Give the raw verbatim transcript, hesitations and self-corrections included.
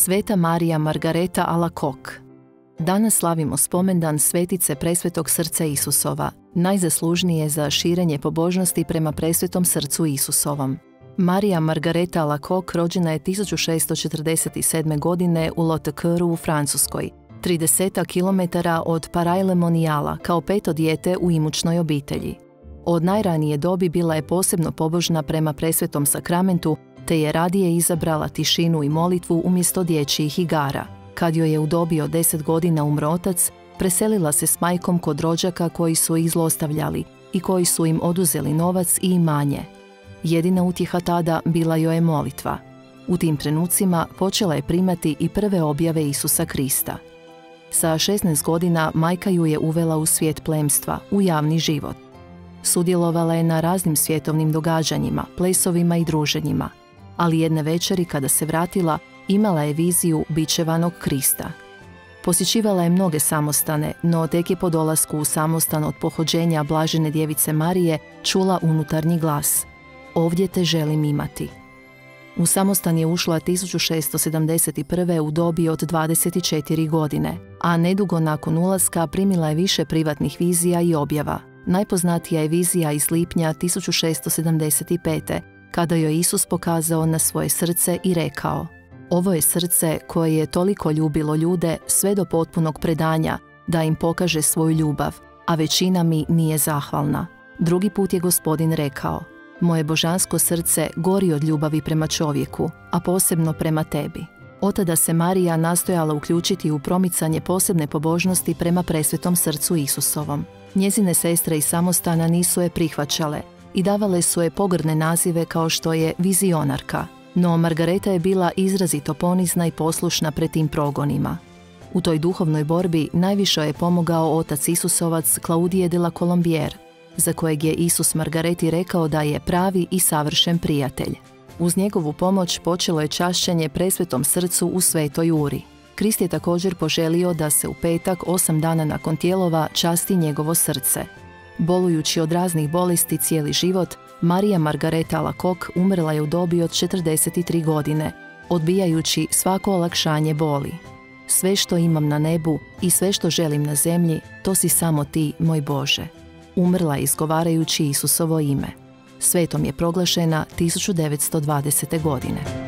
Sveta Marija Margareta Alacoque. Danas slavimo spomendan svetice Presvetog srca Isusova, najzaslužnije za širenje pobožnosti prema Presvetom srcu Isusovom. Marija Margareta Alacoque rođena je tisuću šessto četrdeset sedme. godine u Lotecourtu u Francuskoj, trideset kilometara od Paray-le-Moniala, kao peto dijete u imućnoj obitelji. Od najranije dobi bila je posebno pobožna prema Presvetom sakramentu, te je radije izabrala tišinu i molitvu umjesto dječjih igara. Kad joj je u dobi od deset godina umro otac, preselila se s majkom kod rođaka koji su ih zlostavljali i koji su im oduzeli novac i imanje. Jedina utjeha tada bila joj je molitva. U tim trenucima počela je primati i prve objave Isusa Krista. Sa šesnaest godina majka ju je uvela u svijet plemstva, u javni život. Sudjelovala je na raznim svjetovnim događanjima, plesovima i druženjima, ali jedne večeri kada se vratila, imala je viziju bičevanog Krista. Posjećivala je mnoge samostane, no tek je po dolasku u samostan od pohođenja Blažene djevice Marije čula unutarnji glas: "Ovdje te želim imati." U samostan je ušla tisuću šessto sedamdeset prve. u dobi od dvadeset četiri godine, a nedugo nakon ulaska primila je više privatnih vizija i objava. Najpoznatija je vizija iz lipnja tisuću šessto sedamdeset pete. kada joj Isus pokazao na svoje srce i rekao: "Ovo je srce koje je toliko ljubilo ljude sve do potpunog predanja da im pokaže svoju ljubav, a većina mi nije zahvalna." Drugi put je Gospodin rekao: "Moje božansko srce gori od ljubavi prema čovjeku, a posebno prema tebi." Otada se Marija nastojala uključiti u promicanje posebne pobožnosti prema Presvetom srcu Isusovom. Njezine sestre iz samostana nisu je prihvaćale i davale su je pogrdne nazive kao što je vizionarka, no Margareta je bila izrazito ponizna i poslušna pred tim progonima. U toj duhovnoj borbi najviše je pomogao otac Isusovac Claudije de la Colombière, za kojeg je Isus Margareti rekao da je pravi i savršen prijatelj. Uz njegovu pomoć počelo je čašćenje Presvetom srcu u Svetoj Uri. Krist je također poželio da se u petak, osam dana nakon tijelova, časti njegovo srce. Bolujući od raznih bolesti cijeli život, Marija Margareta Alacoque umrla je u dobi od četrdeset tri godine, odbijajući svako olakšanje boli. "Sve što imam na nebu i sve što želim na zemlji, to si samo ti, moj Bože." Umrla je izgovarajući Isusovo ime. Svetom je proglašena tisuću devetsto dvadesete. godine.